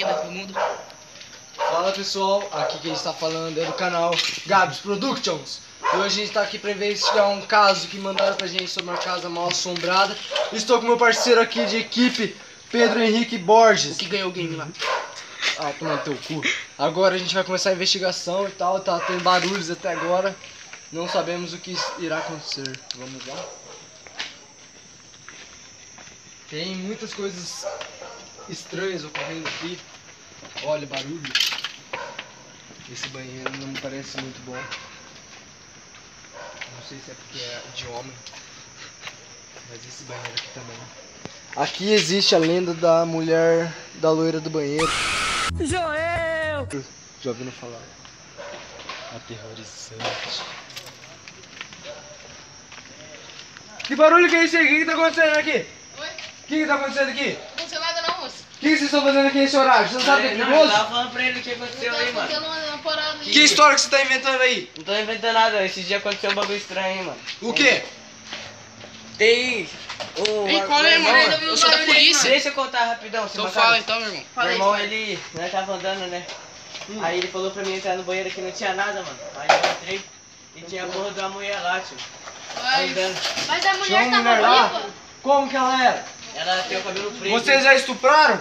apresenta todo mundo. Fala pessoal, aqui quem está falando é do canal Gabs Productions. E hoje a gente está aqui para investigar um caso que mandaram pra gente sobre uma casa mal assombrada. Estou com meu parceiro aqui de equipe, Pedro Henrique Borges. O que ganhou o game lá? Ah, toma teu cu. Agora a gente vai começar a investigação e tal, tá tendo barulhos até agora. Não sabemos o que irá acontecer. Vamos lá. Tem muitas coisas estranhas ocorrendo aqui. Olha, barulho. Esse banheiro não me parece muito bom. Não sei se é porque é de homem. Mas esse banheiro aqui também. Aqui existe a lenda da mulher da loira do banheiro. Joel! Já ouviram falar? Aterrorizante. Que barulho que é esse aí? O que tá acontecendo aqui? Oi? O que tá acontecendo aqui? Não aconteceu nada não, moço. O que vocês estão fazendo aqui nesse horário? Você não sabe o que é Não, eu perigoso? tava falando pra ele o que aconteceu aí, mano. Uma parada Que história que você tá inventando aí? Não tô inventando nada, esses dias aconteceu um bagulho estranho aí, mano. O quê? Tem um... Ei, qual é, mano? Eu sou da polícia. Deixa eu contar rapidão, Então fala então, meu irmão. Meu irmão, ele... Nós tava andando, né? Aí ele falou pra mim entrar no banheiro que não tinha nada, mano. Aí eu entrei e tinha a porra de uma mulher lá, tio. Andando. Mas a Tinha mulher uma mulher tava lá? viva? Como que ela era? Ela tem o cabelo preto. Vocês já estupraram?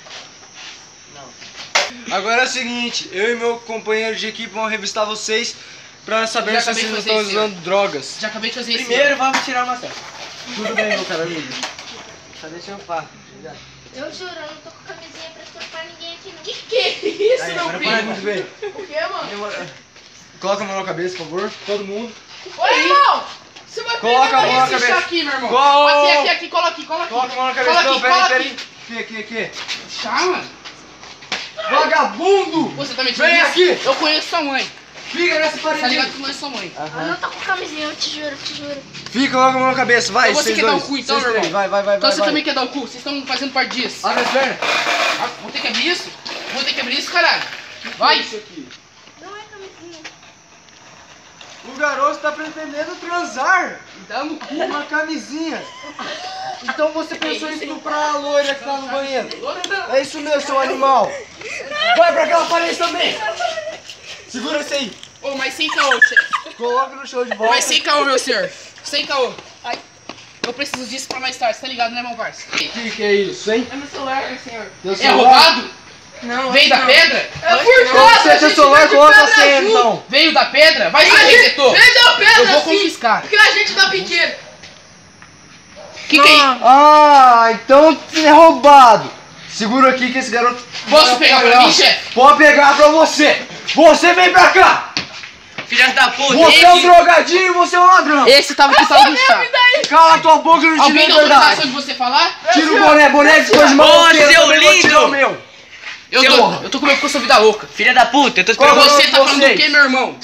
Não. Agora é o seguinte, eu e meu companheiro de equipe vão revistar vocês pra saber Já se acabei vocês não de fazer estão isso, usando drogas. Já acabei de fazer isso. Primeiro vamos tirar uma selfie. Tudo bem, meu caro amigo. Só deixa eu falar. Eu juro, eu não tô com camisinha pra estuprar ninguém aqui não. Que é isso, Aí, meu agora para muito filho? bem. O que, mano? Coloca a mão na cabeça, por favor. Todo mundo. Ô, irmão! Você vai Coloca pegar a mão na esse chá cabeça. aqui, meu irmão. Qual? Aqui, cola aqui. Coloca a mão na cabeça. Cola Não, aqui, cola aqui. Aqui. Chá, mano? Vagabundo! Você também Vem isso? aqui! Eu conheço sua mãe. Fica nessa Tá ligado paredinha. que eu conheço sua mãe. Eu não tô com camisinha, eu te juro. Fica, coloca a mão na cabeça. Vai, Então você vocês quer dar dois. o cu então, Vocês meu três. irmão? Vai. Então você também quer dar o cu? Vocês estão fazendo parte disso. Abre as pernas. Ah, vou ter que abrir isso? Vou ter que abrir isso, caralho. Vai. Isso aqui. Não é camisinha. O garoto tá pretendendo transar. Dá no cu. Uma camisinha. Então você pensou em estuprar a loira que tá no banheiro. É isso mesmo, seu animal. Vai pra aquela parede também. Segura esse aí. Ô, mas sem caô, chefe. Coloca no chão de volta. Mas sem caô, meu senhor. Sem caô. Ai. Eu preciso disso pra mais tarde, tá ligado, né, meu parça? O que é isso, hein? É meu celular, meu senhor. Teu É celular? roubado? Não, Veio da pedra? É Qual que é seu celular? Coloca a senha, então. Veio da pedra? Vai ser detetor. Vendeu pedra Eu vou assim, confiscar. porque a gente dá pequeno. Que é isso? Ah, então é roubado. Segura aqui que esse garoto... Posso pegar pra mim, chefe? Pode pegar pra você. Você vem pra cá. Filha da puta. Você é um drogadinho e você é um ladrão. Esse tava que tava do chá. Cala tua boca e não te Alguém dei deu verdade. autorização de você falar? Tira o boné depois de maloqueiro, seu também vou lindo. tirar o meu. Eu tô com meu porque eu sou vida louca. Filha da puta, eu tô Qual esperando é o Você tá falando do vocês? que, meu irmão?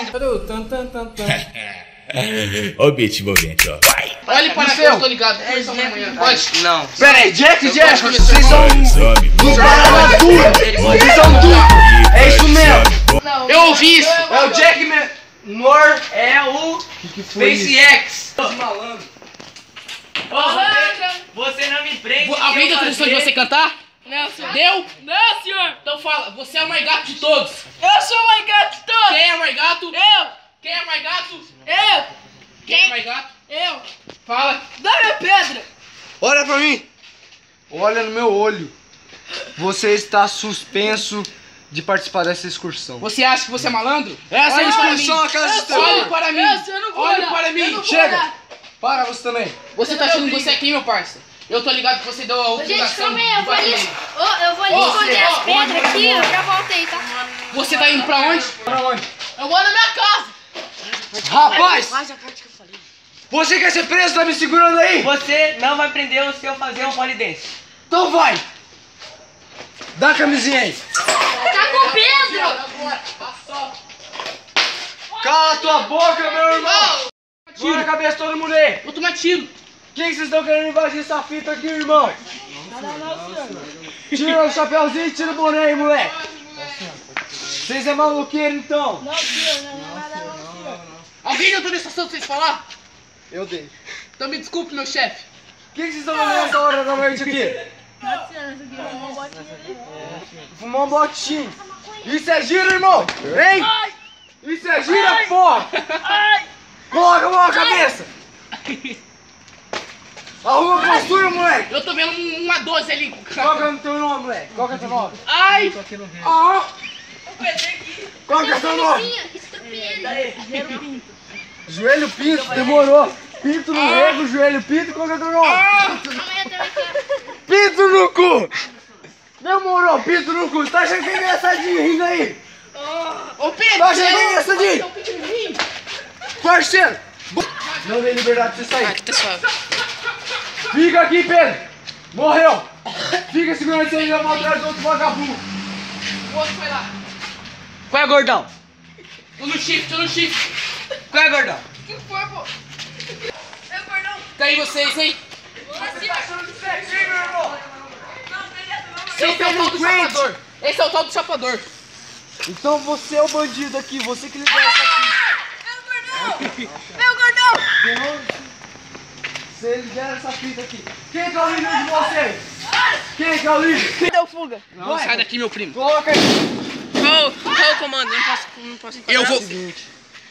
Ó o beat envolvente, ó. Vai! Olha para cá, seu. eu tô ligado. Começou amanhã. Pode? Não. Pera aí, Jack, Pode começar. vocês são Sobe, dos baratas duras. Vocês são duros. É isso mesmo. Não. Eu ouvi isso. É o Jack Menor. É o Que foi isso? SpaceX. Malandro. Você não me prende. Alguém deu autorização de você cantar? Não, senhor. Deu? Não, senhor. Então fala, você é o mais gato de todos. Eu sou o mais gato de todos. Quem é mais gato? Eu. Quem é mais gato? Eu. Quem é mais gato? Eu. Fala. Dá minha pedra. Olha pra mim. Olha no meu olho. Você está suspenso de participar dessa excursão. Você acha que você é malandro? Essa Olha para excursão mim. é a casa de Olha terror. para mim. Eu não vou Olha olhar. para Eu mim. não vou Chega. olhar. Para você também. Você tá achando que você é quem, meu parça? Eu tô ligado que você deu a Gente, autorização. calma aí, eu vou ali, de- eu vou ali Ô, esconder ó, as pedras aqui, eu já voltei, tá? Você tá indo pra onde? Para onde? Eu vou na minha casa. Rapaz! Você quer ser preso? Tá me segurando aí? Você não vai prender o se eu fazer um polidense. Então vai! Dá a camisinha aí. Tá com Pedro! Cala tua boca, meu irmão! Tira a cabeça de todo mundo aí! Vou tomar tiro. Quem que vocês estão querendo invadir essa fita aqui, irmão? Tira o chapéuzinho e tira o boné aí, moleque! Vocês é maluqueiro então? Não, senhor, não é nada não, senhor. Alguém deu autorização de vocês falar? Eu dei. Então me desculpe, meu chefe. O que vocês estão fazendo nessa hora da noite aqui? Fumar um botinho. Isso é gira, irmão. Vem. Isso é gira, porra. Coloca a mão na cabeça. Arruma a postura, moleque. Eu tô vendo uma 12 ali. Qual que é o teu nome, moleque? Qual que é o teu nome? Ai! Ah. Qual que é o teu nome? Joelho Pinto, demorou. Pinto no rego, joelho Pinto, qual que é o teu nome? Pinto no cu! Demorou, pinto no cu. Tá achando que é engraçadinho rindo aí? Ô Pedro! Tá achando que é engraçadinho? Parceiro! Não dei liberdade pra você sair. Aqui tá suave. Fica aqui, Pedro! Morreu! Fica segurando esse aí e vai atrás do outro vagabundo. O outro foi lá. Qual é, gordão? Tô no shift. Qual é, gordão? Que foi, pô? É o gordão. Tá aí vocês, hein? Você tá achando que você é gay, meu irmão? Esse é o tal do chapador. Esse é o tal do chapador. Então você é o bandido aqui, você que lidera essa fita. É o gordão. Você lidera essa fita aqui. Quem que é o líder de vocês? Quem que é o líder? Deu fuga. Não, sai daqui, meu primo. Coloca aí. Qual o comando? Não posso enquadrar. Eu vou. Seguinte,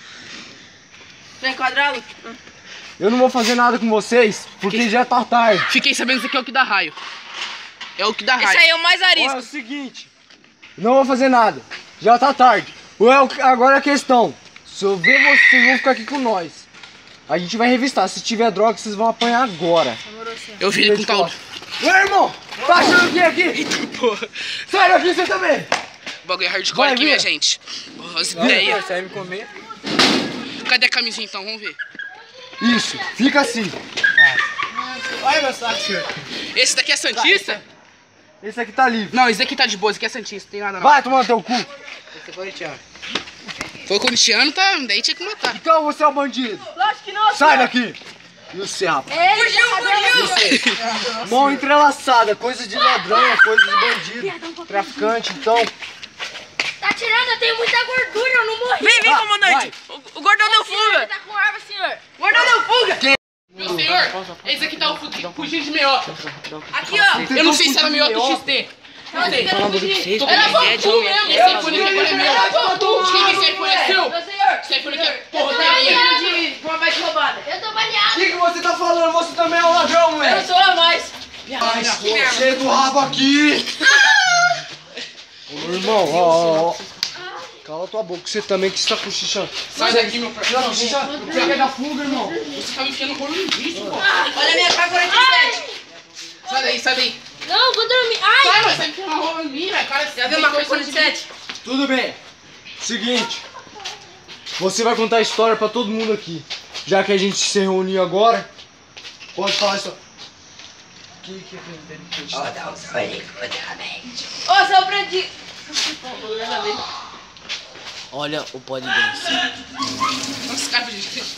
Vai enquadrá-lo? eu não vou fazer nada com vocês, porque já tá tarde. Fiquei sabendo que isso aqui é o que dá raio. É o que dá Esse raio. aí é o mais Olha, arisco. é o seguinte, não vou fazer nada, já tá tarde. Agora a questão, se eu ver vocês vão ficar aqui com nós. A gente vai revistar, se tiver droga vocês vão apanhar agora. Eu vi ele com tal. Meu irmão, tá achando que é aqui? Porra. Sai daqui você também. O bagulho é hardcore Vai, aqui, vira. minha gente. Porra, as ideias. Você vai me comer? Cadê a camisinha então? Vamos ver. Isso, fica assim. Olha meu saco, senhor. Esse daqui é Santista? Esse aqui tá livre. Não, esse daqui tá de boa, esse aqui é Santista, tem nada não. Vai tomar no teu cu. Esse é corintiano. Foi corintiano, tá? Daí tinha que matar. Então você é o bandido. Lógico que não. Sai daqui. E você, rapaz? Fugiu. Mão entrelaçada, coisa de ladrão, coisa de bandido, traficante, então. Tá tirando, eu tenho muita gordura, eu não morri. Vem, Ah, comandante. O gordão deu fuga. Tá com arma, senhor. O gordão deu fuga. Meu senhor, esse aqui tá fugindo de meiota. Aqui, ó. Eu não sei se era meiota ou XT. Não sei. Vocês, Era Bantu mesmo. Esse iPhone aqui agora é meu. Quem que esse iPhone é seu? Meu senhor. Esse iPhone aqui é porra De uma bike roubada. Eu tô O baleado. que você tá falando? Você também é um ladrão, Eu não moleque. sou a mais. Cheio do rabo aqui. Ô, irmão, ó. Cala tua boca, você também que está cochichando. Sai daqui, meu Você parceiro. tá cochichando? O que é da fuga, irmão? Você tá me enfiando rolo no bicho, pô. Olha a minha K-47. Sai daí, sai daí. Não, vou dormir. Ai! Sai, mas você tá enfiando rolo em mim, velho. Cara, Já viu uma K-47? Tudo bem. Seguinte. Você vai contar a história pra todo mundo aqui. Já que a gente se reuniu agora, pode falar isso. Ô, seu Brandi. Olha o pó de dentro. Nossa, cara,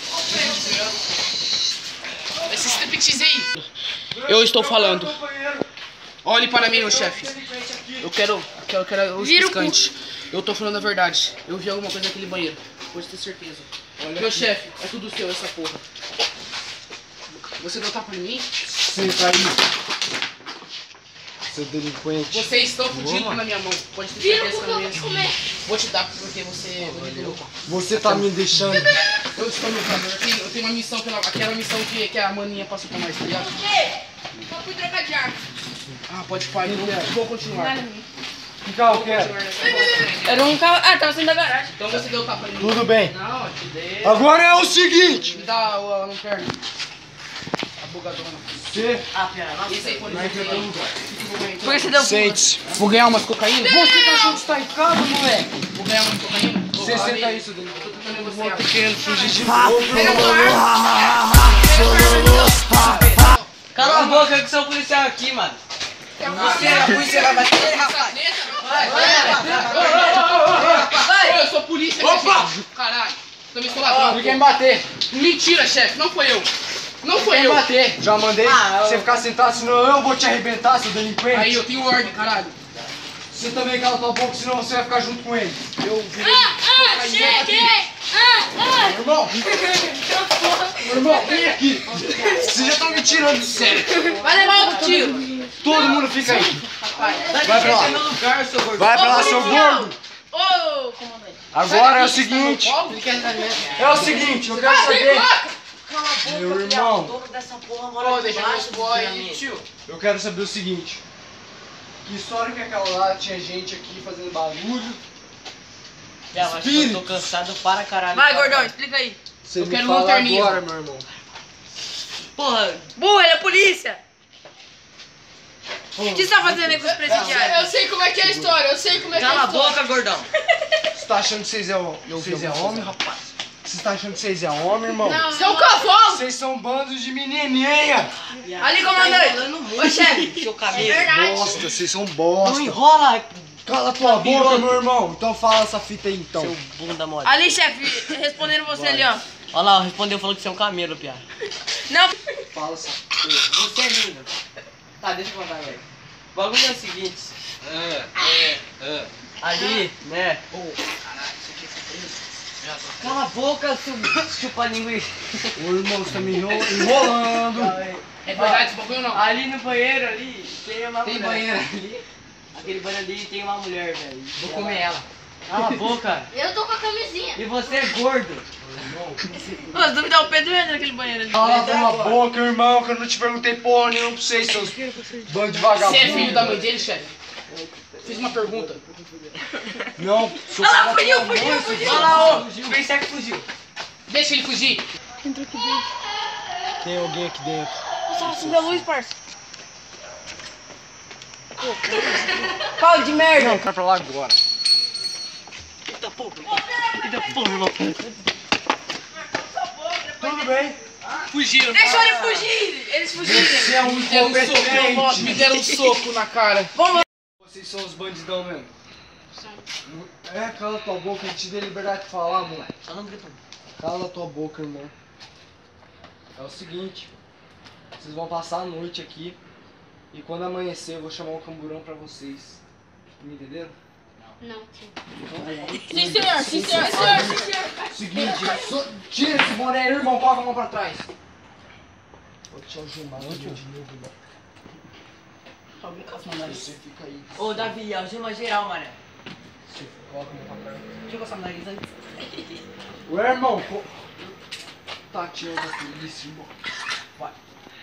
esse striptease aí. Eu estou falando. Olhe para mim, meu chefe. Eu quero o piscante. Eu tô falando a verdade. Eu vi alguma coisa naquele banheiro. Pode ter certeza. Meu chefe, é tudo seu essa porra. Você deu tapa em mim? Senta aí. Seu delinquente. Vocês estão fudidos na minha mão. Pode ter Vira certeza porque na eu minha vou te comer. Vou te dar porque você manipulou. Você tá me deixando. Eu estou no caso. Eu tenho uma missão, aquela missão que a maninha passou pra nós, tá ligado? Só fui trocar de arma. Ah, pode parar, então vou continuar. Que carro que é? Era um carro. Ah, tava saindo da garagem. Então você deu tapa em mim. Tudo bem. Não, eu te dei. Agora é o seguinte. Me dá a lanterna. A bugadona. Você Esse aí, por exemplo. Por que você deu fuga? sente-se. Vou ganhar umas cocaína? Você tá achando que está em casa, moleque? Vou ganhar umas cocaína? Você senta aí, seu delinquente. Eu tô tentando negociar. Querendo fugir de novo. Cala a boca que sou policial aqui, mano. Você é a polícia, vai bater, rapaz. Eu sou polícia, opa! Caralho, também sou ladrão. Ninguém bater. Mentira, chefe, não foi eu. Não foi Ninguém eu. bater. Já mandei você ficar sentado, senão eu vou te arrebentar, seu delinquente. Aí, eu tenho ordem, caralho. Você também cala tua boca, senão você vai ficar junto com ele. Eu virei. Cheguei! Irmão, irmão, vem aqui. Vocês já estão me tirando de sério. Vai levar outro tiro. Todo mundo fica aí. Vai pra lá. no meu lugar, seu gordo. Vai pra lá, seu gordo. Ô, comandante. Agora é o seguinte. Ele quer entrar mesmo. É o seguinte, eu quero saber. Meu irmão, dono dessa porra Ô, mora deixa debaixo meu do boy, pirâmide. tio. eu quero saber o seguinte. Que história que é aquela lá? Tinha gente aqui fazendo barulho. Já, acho que eu tô cansado para caralho. Vai, gordão, explica aí. Você Eu me quero fala lanterninha. agora, meu irmão. Porra, Burro, ele é polícia. O que você tá fazendo aí com os Eu presidiários? sei como é que é a história, eu sei como é que é a cala a história. boca, gordão. Você tá achando que vocês é homem, rapaz? Você tá achando que vocês é homem, irmão? Não, Seu cavalo! Vocês são bandos de menininha! Ali, comandante. Ô, chefe. Seu cabelo. Bosta, vocês são bosta. Não enrola, Cala tua boca, meu irmão. Então fala essa fita aí, então. seu bunda mole. Ali, chefe, respondendo você ali, ó. Olha lá, respondeu, falou que você é um camelo, piá. Não. Fala essa. Você é lindo. Tá, deixa eu contar, velho. O bagulho é o seguinte. Ali, né? Cala a boca, seu chupa-linguiça. Ô, irmão, você tá me enrolando. É verdade esse bagulho ou não? Ali no banheiro, ali, tem uma Tem mulher. banheiro ali. Aquele banheiro ali tem uma mulher, velho. Vou comer ela. Cala a boca. Eu tô com a camisinha. E você é gordo. Ô, se duvidar, o Pedro entra naquele banheiro ali. Cala tua boca, irmão, que eu não te perguntei porra nenhuma pra vocês, seus bandos de vagabundo. Você é filho da mãe dele, chefe? Fiz uma pergunta. Não, sou Ah, cara fugiu, da tua fugiu, mãe, fugiu. seu Olha lá, ô. O Berserk fugiu. Deixa ele fugir. Tem alguém aqui dentro. Só acender a luz, parça. Pau de merda. Não, quero pra lá agora. Eita porra. Eita porra, irmão. Tudo bem. Fugiram. Deixa ele fugir. Eles fugiram. Você é um Me deram um soco, incompetente. me deram um soco na cara. Vamos. Vocês são os bandidão mesmo. É, cala tua boca, eu te dei liberdade de falar, moleque. Só não grita. Cala tua boca, irmão. É o seguinte, vocês vão passar a noite aqui e quando amanhecer eu vou chamar um camburão pra vocês. Me entenderam? Não, tio. Sim, senhor. Sim, senhor. Sim, senhor. Sim, senhor. Seguinte, tira esse boné aí, irmão, coloca a mão pra trás. Vou te algemar de novo, irmão. Você fica aí. Ô, Davi, algema geral, mané. Você coloca a mão pra trás. Deixa eu coçar o nariz antes. Ué, irmão, tá tirando a polícia, irmão. Vai,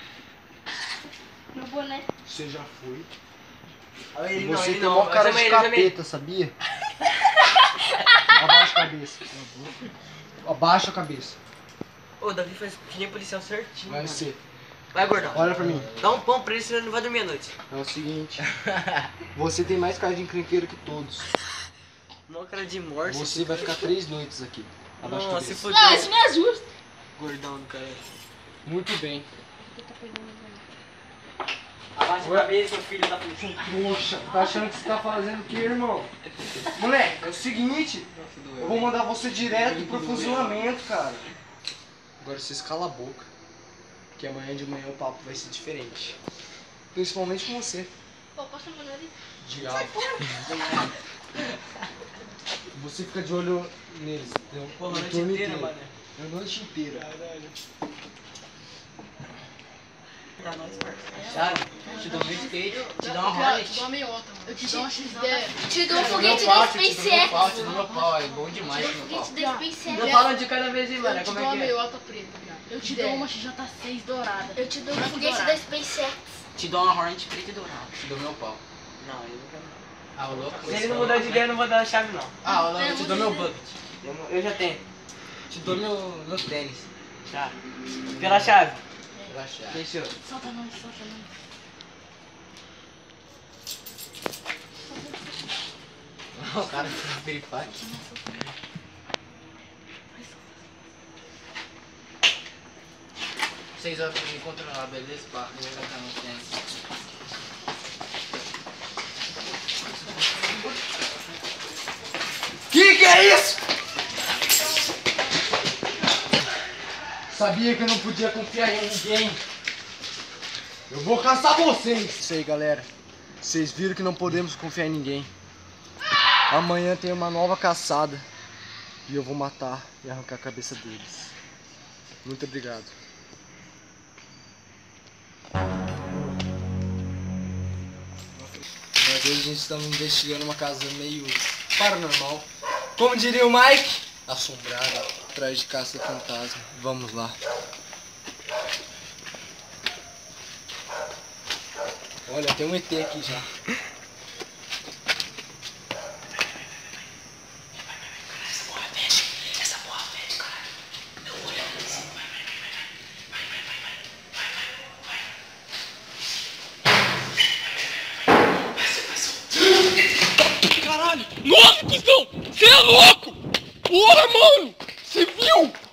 No boné. você já foi. Ele não, Você ele tem não. maior cara Algema de ele, algema ele. capeta, sabia? Abaixa a cabeça. Abaixa a cabeça. Ô, Davi faz que nem policial certinho. Vai mano. ser. Vai, gordão. Olha pra mim. Dá um pão pra ele, senão ele não vai dormir à noite. É o seguinte. Você tem mais cara de encrenqueiro que todos. Mó cara de morte. Você vai ficar 3 noites aqui. Abaixa a Nossa, se cabeça. fodeu. Ah, isso não é justo. Gordão do cara. Muito bem. Abaixa a cabeça, seu filho da polícia. Poxa, tá achando que você tá fazendo o que, irmão? Moleque, é o seguinte. Eu vou mandar você direto pro fuzilamento, cara. Agora vocês calam a boca. Que amanhã de manhã o papo vai ser diferente. Principalmente com você. Pô, posso meu nariz? Diabo. Você fica de olho neles, entendeu? Porra, a O noite turno inteira, inteiro. mano. A noite inteira. Pra nós, parceiro. Sabe? Te dou meu skate, te dou uma Hornet. Eu te dou uma XD. Te dou um foguete da SpaceX. Te dou meu pau, é bom demais Te meu dou um pau. foguete da SpaceX. Não fala de cada vez, hein, mano. Eu te Como dou é uma que é? meiota preta, viado. Eu te dou uma XJ6 dourada. Eu te dou um Branco foguete dourado. da SpaceX. Te dou uma Hornet preta e dourada. Te dou meu pau. Não, eu não quero não. Ah, o louco. Se ele não mudar de ideia, eu não vou dar a chave, não. Ah, o louco, eu te dou meu bucket. Eu já tenho. Te dou meus tênis. Tá. Pela chave. Relaxa. Fechou. Solta nós, solta nós. O cara fez piripaque. Vocês vão me controlar, beleza? Pá, eu vou sacar no tênis. Que é isso? Sabia que eu não podia confiar em ninguém. Eu vou caçar vocês. Isso aí, galera. Vocês viram que não podemos confiar em ninguém. Amanhã tem uma nova caçada. E eu vou matar e arrancar a cabeça deles. Muito obrigado. Hoje a gente estamos investigando uma casa meio paranormal. Como diria o Mike, assombrada, atrás de caça fantasma. Vamos lá. Olha, tem um ET aqui já. Caralho! Nossa, cuzão! Você é louco! Porra, mano! Você viu?